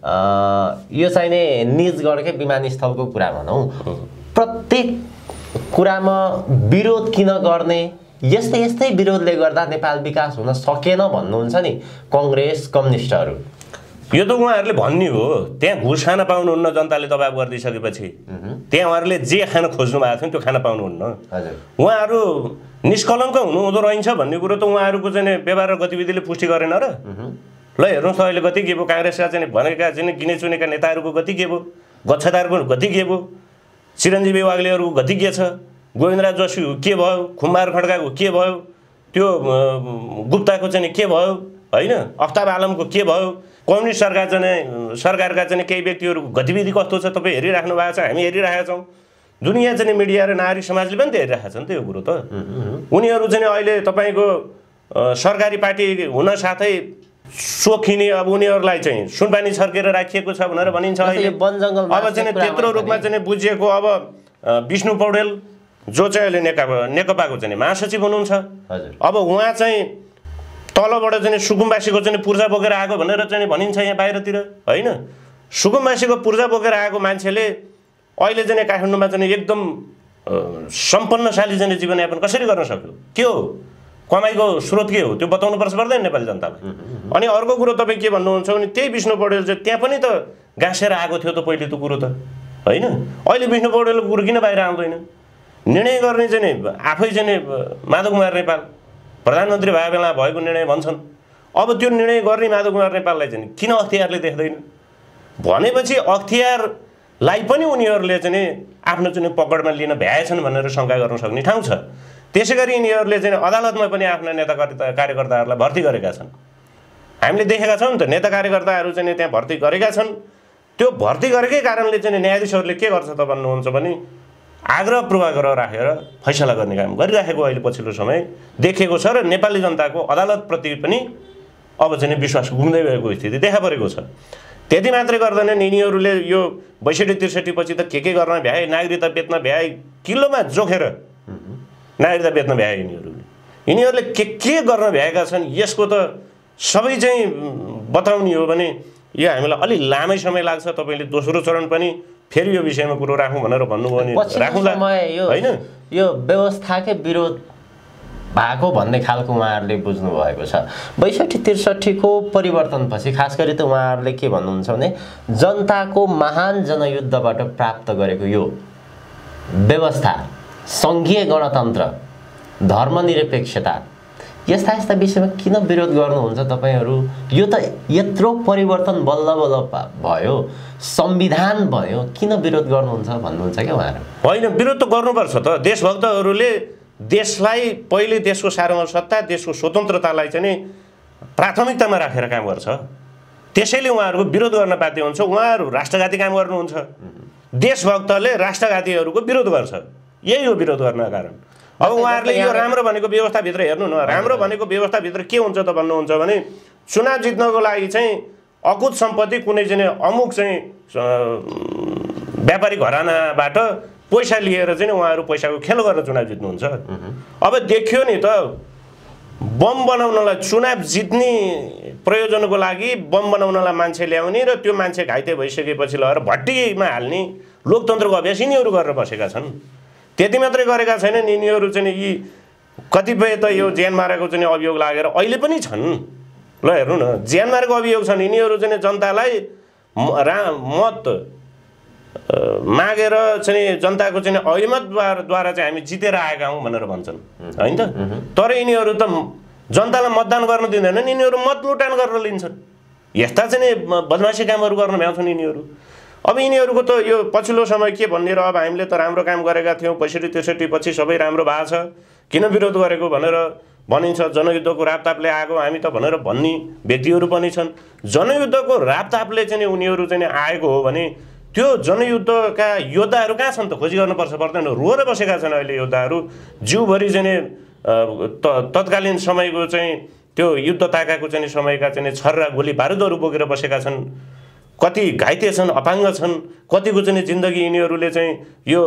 यो चाहिने निजगढकै विमानस्थलको कुरा भनौँ, प्रत्येक कुरामा विरोध किन गर्ने? यस्तै यस्तै विरोधले गर्दा नेपाल विकास हुन सकेन भन्नुहुन्छ नि कङ्ग्रेस कम्युनिस्टहरू। यो त उहाँहरूले भन्ने हो, त्यहाँ घुस खान पाउनुहुन्न जनताले दबाब गरिदिइसकेपछि, त्यहाँ उहाँहरूले जे खान खोज्नु भएको थियो त्यो खान पाउनुहुन्न। उहाँहरू निष्कलङ्क हुनुहुँदो रहेछ भन्ने कुरो त उहाँहरूको चाहिँ व्यवहार र गतिविधिले पुष्टि गरेन र। ल हेर्नुहोस् त अहिले गति के भयो, काङ्ग्रेसका चाहिँ भनेका चाहिँ गिने चुनेका नेताहरूको गति के भयो, गच्छदारको गति के भयो, चिरञ्जीवी वाग्लेहरूको गति के छ, गोविन्दराज जोशी के भयो, खुम्बार खड्काको के भयो, त्यो गुप्ताको चाहिँ के भयो होइन, अफ्ताब आलमको के भयो, कम्युनिस्ट सरकार चाहिँ सरकारका चाहिँ केही व्यक्तिहरूको गतिविधि कस्तो छ तपाईँ हेरिराख्नु भएको छ, हामी हेरिरहेका छौँ। दुनियाँ चाहिँ मिडिया र नागरिक समाजले पनि त हेरिरहेको छ नि त यो कुरो त। उनीहरू चाहिँ अहिले तपाईँको सरकारी पार्टी हुन साथै सोखिने, अब उनीहरूलाई चाहिँ सुनपानी छर्केर राखिएको छ भनेर भनिन्छ अहिले। अब चाहिँ त्यत्रो रूपमा चाहिँ बुझिएको अब विष्णु पौडेल जो चाहिँ अहिले नेकपा नेकपाको चाहिँ महासचिव हुनुहुन्छ, अब उहाँ चाहिँ तलबाट चाहिँ सुकुम्बासीको चाहिँ पूर्जा बोकेर आएको भनेर चाहिँ भनिन्छ यहाँ बाहिरतिर होइन। सुकुम्बासीको पूर्जा बोकेर आएको मान्छेले अहिले चाहिँ काठमाडौँमा चाहिँ एकदम सम्पन्नशाली चाहिँ जीवनयापन कसरी गर्न सक्यो, के हो कमाइको स्रोत के हो त्यो बताउनु पर्छ पर्दैन नेपाली जनतालाई। अनि अर्को कुरो तपाईँ के भन्नुहुन्छ भने त्यही विष्णु पौडेल चाहिँ त्यहाँ पनि त गाँसेर आएको थियो त पहिले त्यो कुरो त होइन। अहिले विष्णु पौडेलको कुरो किन बाहिर आउँदैन? निर्णय गर्ने चाहिँ आफै चाहिँ माधव कुमार नेपाल प्रधानमन्त्री भए बेला भएको निर्णय भन्छन्। अब त्यो निर्णय गर्ने माधव कुमार नेपाललाई चाहिँ किन अख्तियारले देख्दैन भनेपछि अख्तियारलाई पनि उनीहरूले चाहिँ आफ्नो चाहिँ पकडमा लिन भ्याएछन् भनेर शङ्का गर्न सक्ने ठाउँ छ। त्यसै गरी यिनीहरूले चाहिँ अदालतमा पनि आफ्ना नेता कार्यकर्ताहरूलाई भर्ती गरेका छन्। हामीले देखेका छौँ नि त नेता कार्यकर्ताहरू चाहिँ त्यहाँ भर्ती गरेका छन्। त्यो भर्ती गरेकै कारणले चाहिँ न्यायाधीशहरूले के गर्छ त भन्नुहुन्छ भने आग्रह पूर्वाग्रह राखेर फैसला गर्ने काम गरिराखेको अहिले पछिल्लो समय देखिएको छ र नेपाली जनताको अदालतप्रति पनि अब चाहिँ विश्वास गुम्दै गएको स्थिति देखा परेको छ। त्यति मात्रै गर्दैन, यिनीहरूले यो बैसठी त्रिसठी पछि त के के गर्न भ्याए, नागरिकता बेच्न भ्याए, किलोमा जोखेर नागरिकता बेच्न भ्याए यिनीहरूले। यिनीहरूले के के गर्न भ्याएका छन् यसको त सबै चाहिँ बताउने हो भने यो हामीलाई अलि लामै समय लाग्छ। तपाईँले दोस्रो चरण पनि फेरि यो विषयमा कुरो राखौँ भनेर भन्नुभयो भने राखौँला होइन। यो व्यवस्थाकै विरोध भएको भन्ने खालको उहाँहरूले बुझ्नु भएको छ। बैसठी त्रिसठीको परिवर्तनपछि खास गरी त उहाँहरूले के भन्नुहुन्छ भने जनताको महान जनयुद्धबाट प्राप्त गरेको यो व्यवस्था सङ्घीय गणतन्त्र, धर्मनिरपेक्षता यस्ता यस्ता विषयमा किन विरोध गर्नुहुन्छ तपाईँहरू? यो त यत्रो परिवर्तन बल्ल बल्ल भयो, संविधान भयो, किन विरोध गर्नुहुन्छ भन्नुहुन्छ क्या उहाँहरू? होइन, विरोध त गर्नुपर्छ त। देशभक्तहरूले देशलाई पहिले देशको सार्वभौमसत्ता, देशको स्वतन्त्रतालाई चाहिँ प्राथमिकतामा राखेर काम गर्छ। त्यसैले उहाँहरूको विरोध गर्न बाध्य हुन्छ। उहाँहरू राष्ट्रघाती काम गर्नुहुन्छ, देशभक्तले राष्ट्रघातीहरूको विरोध गर्छ। यही हो विरोध गर्नको कारण। अब उहाँहरूले यो राम्रो भनेको व्यवस्थाभित्र हेर्नु न, राम्रो भनेको व्यवस्थाभित्र के हुन्छ त भन्नुहुन्छ भने चुनाव जित्नको लागि चाहिँ अकुत सम्पत्ति कुनै चाहिँ अमुक चाहिँ व्यापारिक घरानाबाट पैसा लिएर चाहिँ उहाँहरू पैसाको खेल गरेर चुनाव जित्नुहुन्छ। अब देखियो नि त, बम बनाउनलाई, चुनाव जित्ने प्रयोजनको लागि बम बनाउनलाई मान्छे ल्याउने र त्यो मान्छे घाइते भइसकेपछि लगेर भट्टीमा हाल्ने लोकतन्त्रको अभ्यास यिनीहरू गरेर बसेका छन्। त्यति मात्रै गरेका छैनन् यिनीहरू चाहिँ यी कतिपय त यो ज्यान मारेको चाहिँ अभियोग लागेर अहिले पनि छन्। ल हेर्नु न, ज्यान मारेको अभियोग छन्। यिनीहरू चाहिँ जनतालाई रा मत मागेर चाहिँ जनताको चाहिँ अभिमतद्वारा चाहिँ हामी जितेर आएका हौँ भनेर भन्छन्, होइन त? तर यिनीहरू त जनतालाई मतदान गर्न दिँदैनन्, यिनीहरू मत लुटान गरेर लिन्छन्। यस्ता चाहिँ बदमासी कामहरू गर्न भ्याउँछन् यिनीहरू। अब यिनीहरूको त यो पछिल्लो समय के भन्ने र अब हामीले त राम्रो काम गरेका थियौँ, पैँसठी त्रिसठी पछि सबै राम्रो भएको छ, किन विरोध गरेको भनेर भनिन्छ। जनयुद्धको रापतापले आएको हामी त भनेर भन्ने व्यक्तिहरू पनि छन्। जनयुद्धको रापतापले चाहिँ उनीहरू चाहिँ आएको हो भने त्यो जनयुद्धका योद्धाहरू कहाँ छन् त? खोजी गर्नुपर्छ पर्दैन? रोएर बसेका छन् अहिले योद्धाहरू। जिउभरि चाहिँ तत्कालीन समयको चाहिँ त्यो युद्ध ताकाको चाहिँ समयका चाहिँ छर्रा गोली बारुदहरू बोकेर बसेका छन्। कति घाइते छन्, अपाङ्ग छन्, कतिको चाहिँ जिन्दगी यिनीहरूले चाहिँ यो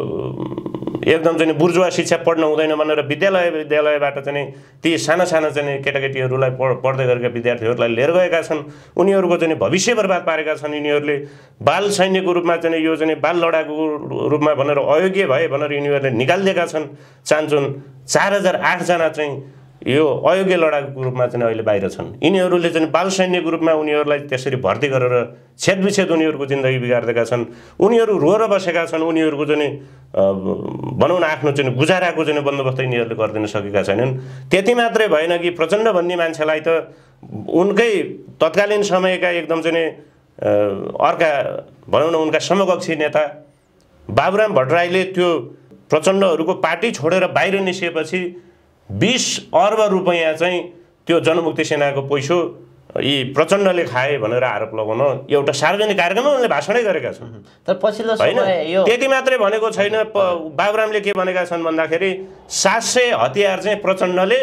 एकदम चाहिँ बुर्जुवा शिक्षा पढ्न हुँदैन भनेर विद्यालय विद्यालयबाट चाहिँ ती साना साना चाहिँ केटाकेटीहरूलाई पढ्दै गरेका विद्यार्थीहरूलाई लिएर गएका छन्। उनीहरूको चाहिँ भविष्य बर्बाद पारेका छन् यिनीहरूले। बाल सैन्यको रूपमा चाहिँ यो चाहिँ बाल लडाकुको रूपमा भनेर अयोग्य भए भनेर यिनीहरूले निकालिदिएका छन्। चान्चुन चार हजार आठजना चाहिँ यो अयोग्य लडाकुको रूपमा चाहिँ अहिले बाहिर छन्। यिनीहरूले चाहिँ बाल सैन्यको रूपमा उनीहरूलाई त्यसरी भर्ती गरेर छेदविच्छेद उनीहरूको जिन्दगी बिगारिदिएका छन्। उनीहरू रोएर बसेका छन्। उनीहरूको चाहिँ भनौँ न आफ्नो चाहिँ गुजाराको चाहिँ बन्दोबस्त यिनीहरूले गरिदिन सकेका छैनन्। त्यति मात्रै भएन कि प्रचण्ड भन्ने मान्छेलाई त उनकै तत्कालीन समयका एकदम चाहिँ अर्का भनौँ न उनका समकक्षी नेता बाबुराम भट्टराईले त्यो प्रचण्डहरूको पार्टी छोडेर बाहिर निस्किएपछि बीस अर्ब रुपैयाँ चाहिँ त्यो जनमुक्ति सेनाको पैसो यी प्रचण्डले खाए भनेर आरोप लगाउन एउटा सार्वजनिक कार्यक्रममा उनले भाषणै गरेका छन्। तर पछिल्लो समय यो त्यति मात्रै भनेको छैन। बाबुरामले के भनेका छन् भन्दाखेरि सात सय हतियार चाहिँ प्रचण्डले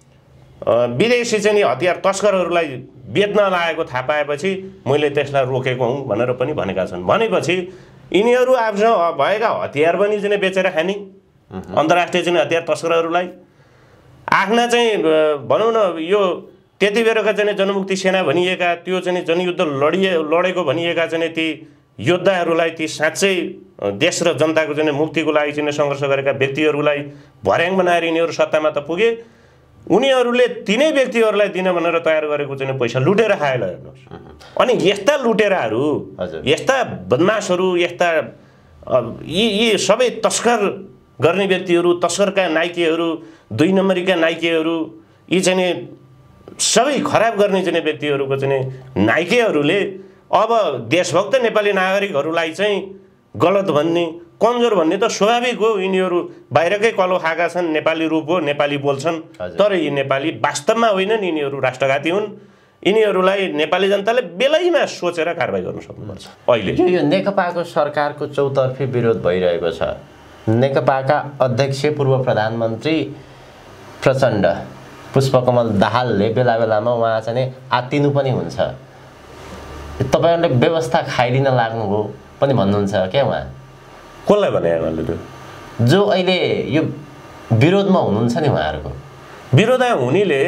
विदेशी चाहिँ हतियार तस्करहरूलाई बेच्न लागेको थाहा पाएपछि मैले त्यसलाई रोकेको हुँ भनेर पनि भनेका छन्। भनेपछि यिनीहरू आफ्नो भएका हतियार पनि चाहिँ बेचेर खाने अन्तर्राष्ट्रिय चाहिँ हतियार तस्करहरूलाई आफ्ना चाहिँ भनौँ न यो त्यति बेरका चाहिँ जनमुक्ति सेना भनिएका त्यो चाहिँ जनयुद्ध लडिए लडेको भनिएका चाहिँ ती योद्धाहरूलाई, ती साँच्चै देश र जनताको चाहिँ मुक्तिको लागि चाहिँ सङ्घर्ष गरेका व्यक्तिहरूलाई भर्याङ बनाएर यिनीहरू सत्तामा त पुगे। उनीहरूले तिनै व्यक्तिहरूलाई दिन भनेर तयार गरेको चाहिँ पैसा लुटेर खाएर हेर्नुहोस्। अनि यस्ता लुटेराहरू, यस्ता बदमासहरू, यस्ता यी यी सबै तस्कर गर्ने व्यक्तिहरू, तस्करका नाइकेहरू, दुई नम्बरीका नाइकेहरू, यी चाहिँ सबै खराब गर्ने चाहिँ व्यक्तिहरूको चाहिँ नाइकेहरूले अब देशभक्त नेपाली नागरिकहरूलाई चाहिँ गलत भन्ने, कमजोर भन्ने त स्वाभाविक हो। यिनीहरू बाहिरकै कलो खाएका छन्, नेपाली रूप हो, नेपाली बोल्छन्, तर यी नेपाली वास्तवमा होइनन्, यिनीहरू राष्ट्रघाती हुन्। यिनीहरूलाई नेपाली जनताले बेलैमा सोचेर कारबाही गर्न सक्नुपर्छ। अहिले यो यो नेकपाको सरकारको चौतर्फी विरोध भइरहेको छ। नेकपाका अध्यक्ष पूर्व प्रधानमन्त्री प्रचण्ड, पुष्पकमल दाहालले बेला बेलामा उहाँ चाहिँ आत्तिनु पनि हुन्छ। तपाईँहरूले व्यवस्था खाइदिन लाग्नुभयो पनि भन्नुहुन्छ क्या उहाँ? कसलाई भने उहाँले? त्यो जो अहिले यो विरोधमा हुनुहुन्छ नि उहाँहरूको विरोध हुनेले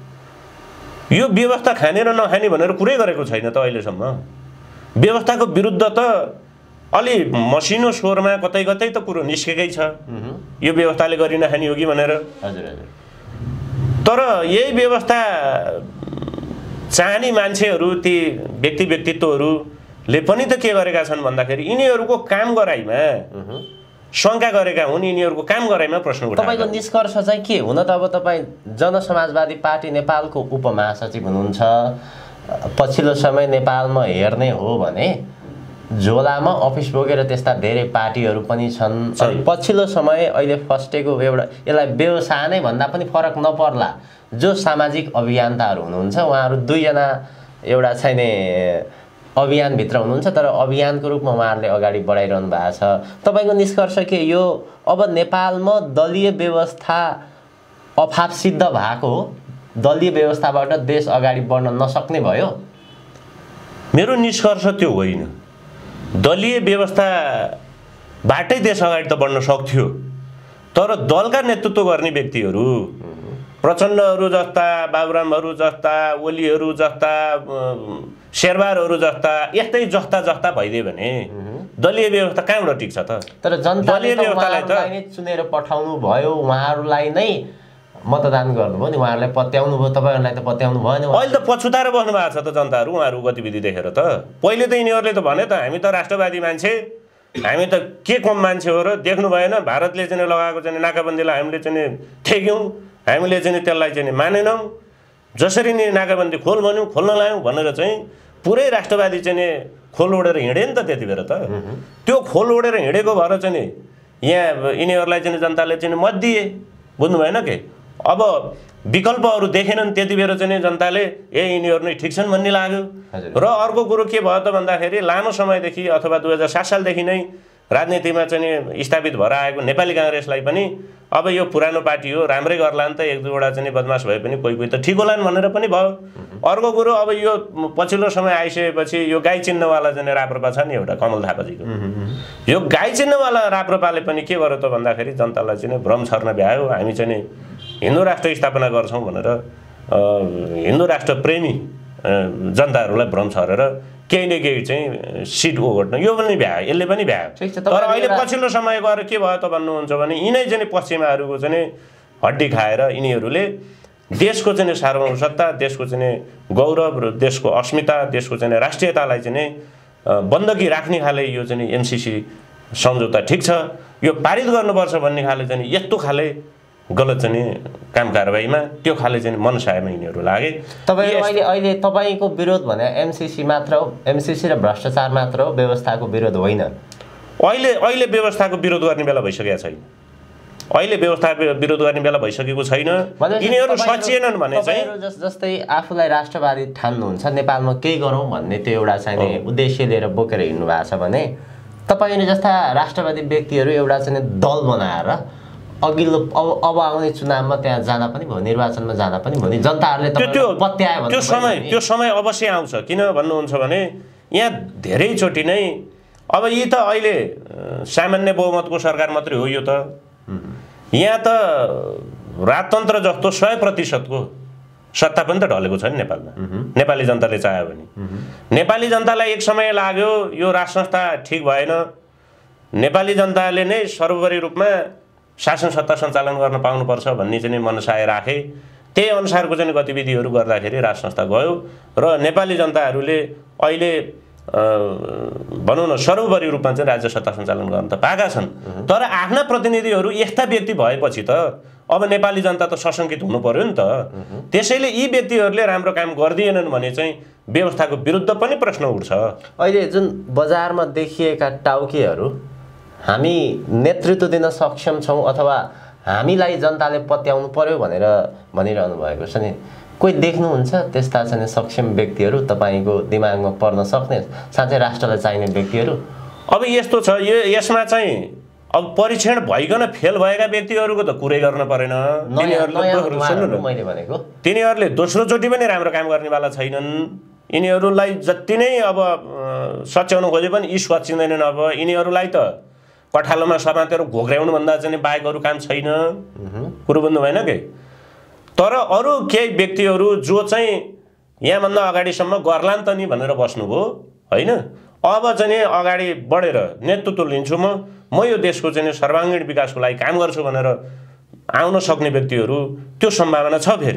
यो व्यवस्था खाने र नखाने भनेर कुरै गरेको छैन त अहिलेसम्म। व्यवस्थाको विरुद्ध त अलि मसिनो स्वरमा कतै कतै त कुरो निस्केकै छ, यो व्यवस्थाले गरि नखाने हो कि भनेर। हजुर हजुर। तर यही व्यवस्था चाहने मान्छेहरू, ती व्यक्ति व्यक्तित्वहरूले पनि त के गरेका छन् भन्दाखेरि यिनीहरूको काम गराइमा शङ्का गरेका हुन् यिनीहरूको काम गराइमा प्रश्न उठाएका तपाईँको निष्कर्ष चाहिँ के हुन त अब तपाईँ जनसमाजवादी पार्टी नेपालको उपमहासचिव हुनुहुन्छ पछिल्लो समय नेपालमा हेर्ने हो भने झोलामा अफिस बोकेर त्यस्ता धेरै पार्टीहरू पनि छन् पछिल्लो समय अहिले फस्टेको एउटा यसलाई व्यवसाय नै भन्दा पनि फरक नपर्ला जो सामाजिक अभियन्ताहरू हुनुहुन्छ उहाँहरू दुईजना एउटा चाहिँ नि अभियानभित्र हुनुहुन्छ तर अभियानको रूपमा उहाँहरूले अगाडि बढाइरहनु भएको छ तपाईँको निष्कर्ष के यो अब नेपालमा दलीय व्यवस्था अभाव सिद्ध भएको हो दलीय व्यवस्थाबाट देश अगाडि बढ्न नसक्ने भयो मेरो निष्कर्ष त्यो होइन दलीय व्यवस्थाबाटै देश अगाडि त बढ्न सक्थ्यो तर दलका नेतृत्व गर्ने व्यक्तिहरू प्रचण्डहरू जस्ता बाबुरामहरू जस्ता ओलीहरू जस्ता शेरबारहरू जस्ता यस्तै जस्ता जस्ता भइदियो भने दलीय व्यवस्था कहाँबाट टिक्छ त तर जनताले उहाँहरूलाई चुनेर पठाउनु भयो उहाँहरूलाई नै मतदान गर्नुभयो नि उहाँहरूलाई पत्याउनु भयो तपाईँहरूलाई त पत्याउनु भएन अहिले त पछुताएर बस्नु भएको छ त जनताहरू उहाँहरूको गतिविधि देखेर त पहिले त यिनीहरूले त भने त हामी त राष्ट्रवादी मान्छे हामी त के कम मान्छे हो र देख्नु भएन भारतले चाहिँ लगाएको चाहिँ नाकाबन्दीलाई हामीले चाहिँ ठेक्यौँ हामीले चाहिँ त्यसलाई चाहिँ मानेनौँ जसरी नि नाकाबन्दी खोल भन्यौँ खोल्न लायौँ भनेर चाहिँ पुरै राष्ट्रवादी चाहिँ खोल ओढेर हिँडे नि त त्यति बेर त त्यो खोल ओढेर हिँडेको भएर चाहिँ यहाँ यिनीहरूलाई चाहिँ जनताले चाहिँ मत दिए बुझ्नु भएन के अब विकल्पहरू देखेनन् त्यति बेर चाहिँ जनताले ए यिनीहरू नै ठिक छन् भन्ने लाग्यो र अर्को कुरो के भयो त भन्दाखेरि लामो समयदेखि अथवा दुई हजार सात सालदेखि नै राजनीतिमा चाहिँ स्थापित भएर आएको नेपाली काङ्ग्रेसलाई पनि अब यो पुरानो पार्टी हो राम्रै गर्ला नि त एक दुईवटा चाहिँ बदमास भए पनि कोही कोही त ठिक होलान् भनेर पनि भयो अर्को कुरो अब यो पछिल्लो समय आइसकेपछि यो गाई चिन्हवाला चाहिँ राप्रपा छ नि एउटा कमल थापाजीको यो गाई चिन्हवाला राप्रपाले पनि के गर्यो त भन्दाखेरि जनतालाई चाहिँ भ्रम छर्न भ्यायो हामी चाहिँ हिन्दू राष्ट्र स्थापना गर्छौँ भनेर हिन्दू राष्ट्र प्रेमी जनताहरूलाई भ्रम छरेर केही न केही चाहिँ सिट ओगट्न यो पनि भ्यायो यसले पनि भ्यायो तर अहिले पछिल्लो समय गएर के भयो त भन्नुहुन्छ भने यिनै चाहिँ पश्चिमाहरूको चाहिँ हड्डी खाएर यिनीहरूले देशको चाहिँ सार्वभौमसत्ता देशको चाहिँ गौरव र देशको अस्मिता देशको चाहिँ राष्ट्रियतालाई चाहिँ बन्दकी राख्ने खाले यो चाहिँ एमसिसी सम्झौता ठिक छ यो पारित गर्नुपर्छ भन्ने खाले चाहिँ यस्तो खाले गलत चाहिँ काम कारबाहीमा त्यो खाले चाहिँ मनसायमा यिनीहरू लागे तपाईँ अहिले अहिले तपाईँको विरोध भने एमसिसी मात्र हो एमसिसी र भ्रष्टाचार मात्र हो व्यवस्थाको विरोध होइन अहिले अहिले व्यवस्थाको विरोध गर्ने बेला भइसकेको छैन अहिले व्यवस्था विरोध गर्ने बेला भइसकेको छैन यिनीहरू सचेनन् भने चाहिँ जस्तै आफूलाई राष्ट्रवादी ठान्नुहुन्छ नेपालमा केही गरौँ भन्ने त्यो एउटा चाहिँ उद्देश्य लिएर बोकेर हिँड्नु भएको छ भने तपाईँले जस्ता राष्ट्रवादी व्यक्तिहरू एउटा चाहिँ दल बनाएर अघिल्लो अब अब आउने चुनावमा त्यहाँ जाँदा पनि भयो निर्वाचनमा जाँदा पनि भयो नि जनताहरूले तपाईँलाई पत्यायो त्यो समय त्यो समय अवश्य आउँछ किन भन्नुहुन्छ भने यहाँ धेरैचोटि नै अब यी त अहिले सामान्य बहुमतको सरकार मात्रै हो यो त यहाँ त राजतन्त्र जस्तो सय प्रतिशतको सत्ता पनि त ढलेको छ नि नेपालमा नेपाली जनताले चाह्यो भने नेपाली जनतालाई एक समय लाग्यो यो राज संस्था ठिक भएन नेपाली जनताले नै सर्वोपरि रूपमा शासन सत्ता सञ्चालन गर्न पाउनुपर्छ भन्ने चाहिँ मनसाय राखे त्यही अनुसारको चाहिँ गतिविधिहरू गर्दाखेरि राज संस्था गयो र नेपाली जनताहरूले अहिले भनौँ न सर्वोपरि रूपमा चाहिँ राज्य सत्ता सञ्चालन गर्न त पाएका छन् तर आफ्ना प्रतिनिधिहरू यस्ता व्यक्ति भएपछि त अब नेपाली जनता त सशङ्कित हुनु पर्यो नि त त्यसैले यी व्यक्तिहरूले राम्रो काम गरिदिएनन् भने चाहिँ व्यवस्थाको विरुद्ध पनि प्रश्न उठ्छ अहिले जुन बजारमा देखिएका टाउकेहरू हामी नेतृत्व दिन सक्षम छौँ अथवा हामीलाई जनताले पत्याउनु पर्यो भनेर भनिरहनु भएको छ नि कोही देख्नुहुन्छ त्यस्ता चाहिँ सक्षम व्यक्तिहरू तपाईँको दिमागमा पर्न सक्ने साँच्चै राष्ट्रलाई चाहिने व्यक्तिहरू अब यस्तो छ यो यसमा चाहिँ अब परीक्षण भइकन फेल भएका व्यक्तिहरूको त कुरै गर्न परेन तिनीहरूले मैले भनेको तिनीहरूले दोस्रोचोटि पनि राम्रो काम गर्नेवाला छैनन् यिनीहरूलाई जति नै अब सच्याउन खोजे पनि यी सचिँदैनन् अब यिनीहरूलाई त कठालोमा समातेर घोक्र्याउनुभन्दा चाहिँ बाहेक अरू काम छैन कुरो बुझ्नु भएन के तर अरू केही व्यक्तिहरू जो चाहिँ यहाँभन्दा अगाडिसम्म गर्ला नि त नि भनेर बस्नुभयो होइन अब चाहिँ अगाडि बढेर नेतृत्व लिन्छु म म यो देशको चाहिँ सर्वाङ्गीण विकासको लागि काम गर्छु भनेर आउन सक्ने व्यक्तिहरू त्यो सम्भावना छ फेरि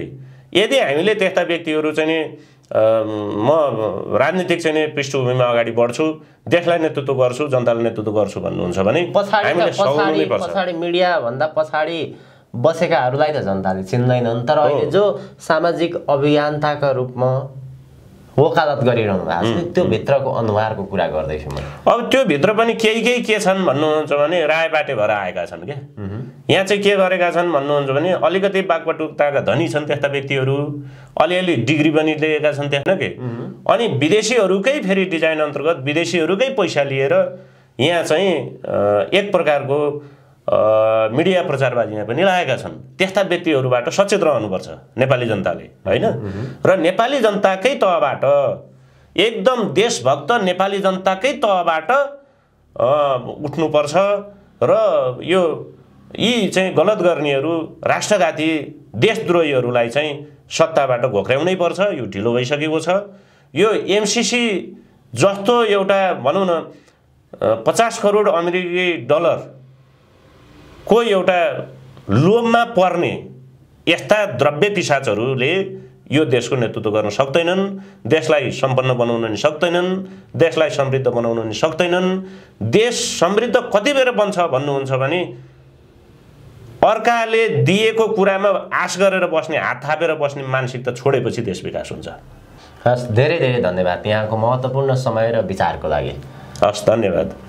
यदि हामीले त्यस्ता व्यक्तिहरू चाहिँ नि म राजनीतिक चाहिँ नि पृष्ठभूमिमा अगाडि बढ्छु, देशलाई नेतृत्व गर्छु, जनतालाई नेतृत्व गर्छु भन्नुहुन्छ भने हामीले सघाउनै पर्छ। पछाडि मिडिया भन्दा पछाडि बसेकाहरूलाई त जनताले चिन्दैनन्, तर अहिले जो सामाजिक अभियन्ताका रूपमा वकालत गरिरहनु भएको छ त्यो भित्रको अनुहारको कुरा गर्दैछु म। अब त्यो भित्र पनि केही केही के छन् भन्नुहुन्छ भने रायबाटे भएर आएका छन् क्या। यहाँ चाहिँ के गरेका छन् भन्नुहुन्छ भने अलिकति बागपटुकताका धनी छन् त्यस्ता व्यक्तिहरू, अलिअलि डिग्री पनि लिएका छन् त्यहाँ के, अनि विदेशीहरूकै फेरि डिजाइन अन्तर्गत विदेशीहरूकै पैसा लिएर यहाँ चाहिँ एक प्रकारको मिडिया प्रचारबाजीमा पनि लागेका छन्। त्यस्ता व्यक्तिहरूबाट सचेत रहनुपर्छ नेपाली जनताले, होइन? र नेपाली जनताकै तहबाट एकदम देशभक्त नेपाली जनताकै तहबाट उठ्नुपर्छ र यो यी चाहिँ गलत गर्नेहरू, राष्ट्रघाती देशद्रोहीहरूलाई चाहिँ सत्ताबाट घोक्र्याउनै पर्छ। यो ढिलो भइसकेको छ। यो एमसिसी जस्तो एउटा भनौँ न पचास करोड अमेरिकी डलर को एउटा लोभमा पर्ने यस्ता द्रव्य पिशाचहरूले यो देशको नेतृत्व गर्न सक्दैनन्, देशलाई सम्पन्न बनाउन नि सक्दैनन्, देशलाई समृद्ध बनाउन नि सक्दैनन्। देश समृद्ध कति बेर बन्छ भन्नुहुन्छ भने अर्काले दिएको कुरामा आश गरेर बस्ने, हात थापेर बस्ने मानसिकता छोडेपछि देश विकास हुन्छ। हस्, धेरै धेरै धन्यवाद यहाँको महत्त्वपूर्ण समय र विचारको लागि। हस्, धन्यवाद।